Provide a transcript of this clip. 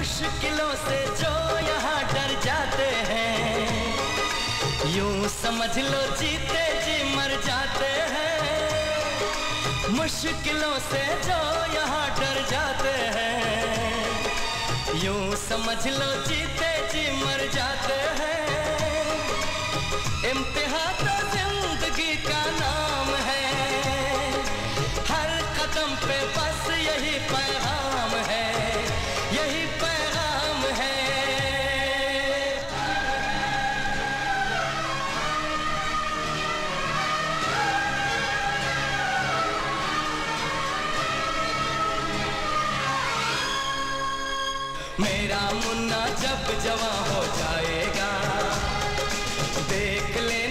मुश्किलों से जो यहाँ डर जाते हैं, यूं समझ लो जीते जी मर जाते हैं। मुश्किलों से जो यहाँ डर जाते हैं, यूं समझ लो जीते जी मर जाते हैं। इम्तिहान तो जिंदगी का नाम है, हर कदम पे बस यही पैगाम है, यही पैगाम है। मेरा मुन्ना जब जवां हो जाएगा, देख ले